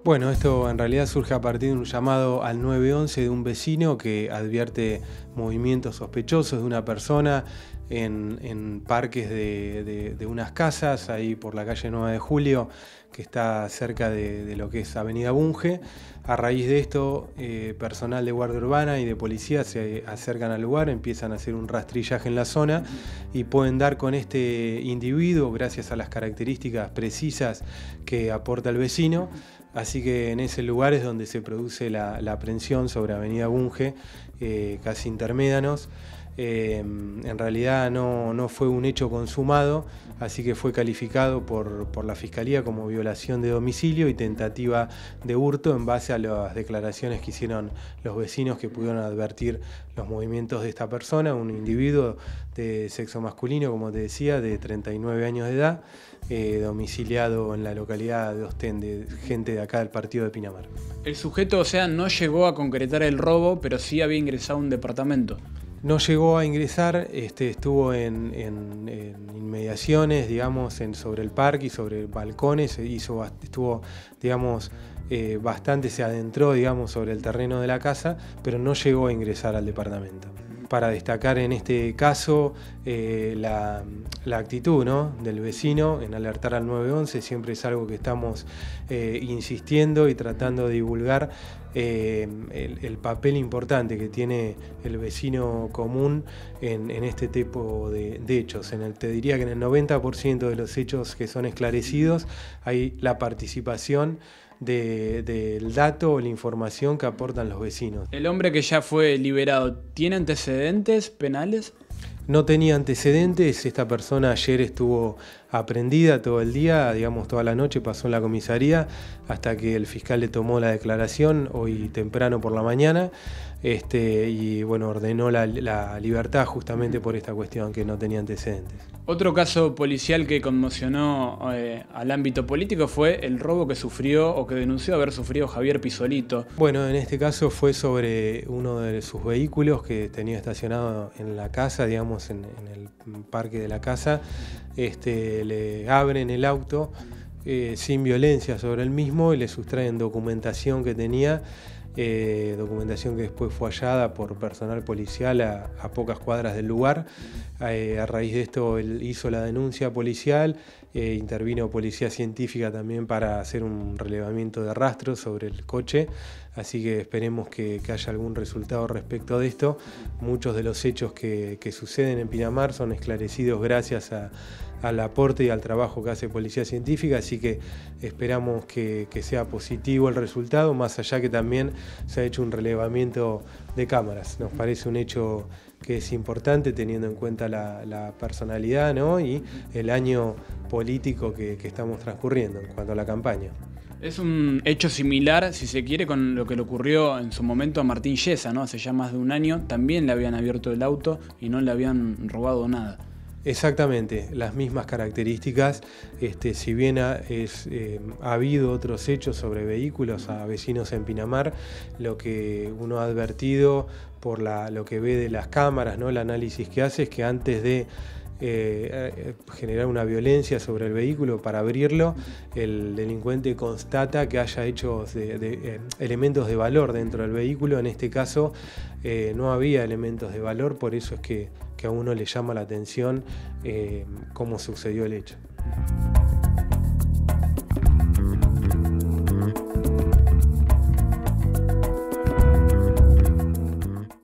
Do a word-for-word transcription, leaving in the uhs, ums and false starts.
Bueno, esto en realidad surge a partir de un llamado al nueve once de un vecino que advierte movimientos sospechosos de una persona en, en parques de, de, de unas casas, ahí por la calle nueve de julio, que está cerca de, de lo que es Avenida Bunge. A raíz de esto, eh, personal de Guardia Urbana y de policía se acercan al lugar, empiezan a hacer un rastrillaje en la zona y pueden dar con este individuo gracias a las características precisas que aporta el vecino. Así que en ese lugar es donde se produce la, la aprehensión sobre Avenida Bunge, eh, casi intermédanos. Eh, en realidad no, no fue un hecho consumado, así que fue calificado por, por la Fiscalía como violación de domicilio y tentativa de hurto en base a las declaraciones que hicieron los vecinos que pudieron advertir los movimientos de esta persona, un individuo de sexo masculino, como te decía, de treinta y nueve años de edad, eh, domiciliado en la localidad de Ostende, gente de acá del partido de Pinamar. El sujeto, o sea, no llegó a concretar el robo, pero sí había ingresado a un departamento. No llegó a ingresar, este, estuvo en, en, en inmediaciones, digamos, en, sobre el parque y sobre balcones, hizo, estuvo, digamos, eh, bastante se adentró, digamos, sobre el terreno de la casa, pero no llegó a ingresar al departamento. Para destacar en este caso eh, la, la actitud, ¿no?, del vecino en alertar al nueve once, siempre es algo que estamos eh, insistiendo y tratando de divulgar. Eh, el, el papel importante que tiene el vecino común en, en este tipo de, de hechos. En el, te diría que en el noventa por ciento de los hechos que son esclarecidos hay la participación de, del dato o la información que aportan los vecinos. El hombre que ya fue liberado, ¿tiene antecedentes penales? No tenía antecedentes, esta persona ayer estuvo aprendida todo el día, digamos toda la noche pasó en la comisaría hasta que el fiscal le tomó la declaración hoy temprano por la mañana este, y bueno, ordenó la, la libertad justamente por esta cuestión que no tenía antecedentes. Otro caso policial que conmocionó eh, al ámbito político fue el robo que sufrió o que denunció haber sufrido Javier Pisolito. Bueno, en este caso fue sobre uno de sus vehículos que tenía estacionado en la casa, digamos en, en el parque de la casa. Este, le abren el auto eh, sin violencia sobre el mismo y le sustraen documentación que tenía. Eh, documentación que después fue hallada por personal policial a, a pocas cuadras del lugar. Eh, a raíz de esto él hizo la denuncia policial, eh, intervino policía científica también para hacer un relevamiento de rastros sobre el coche, así que esperemos que, que haya algún resultado respecto de esto. Muchos de los hechos que, que suceden en Pinamar son esclarecidos gracias a al aporte y al trabajo que hace Policía Científica, así que esperamos que, que sea positivo el resultado, más allá que también se ha hecho un relevamiento de cámaras. Nos parece un hecho que es importante teniendo en cuenta la, la personalidad, ¿no?, y el año político que, que estamos transcurriendo en cuanto a la campaña. Es un hecho similar, si se quiere, con lo que le ocurrió en su momento a Martín Yesa, ¿no? Hace ya más de un año, también le habían abierto el auto y no le habían robado nada. Exactamente, las mismas características, este, si bien ha, es, eh, ha habido otros hechos sobre vehículos a vecinos en Pinamar, lo que uno ha advertido por la, lo que ve de las cámaras, ¿no?, el análisis que hace es que antes de eh, generar una violencia sobre el vehículo para abrirlo, el delincuente constata que haya hechos de, de, eh, elementos de valor dentro del vehículo. En este caso eh, no había elementos de valor, por eso es que que a uno le llama la atención eh, cómo sucedió el hecho.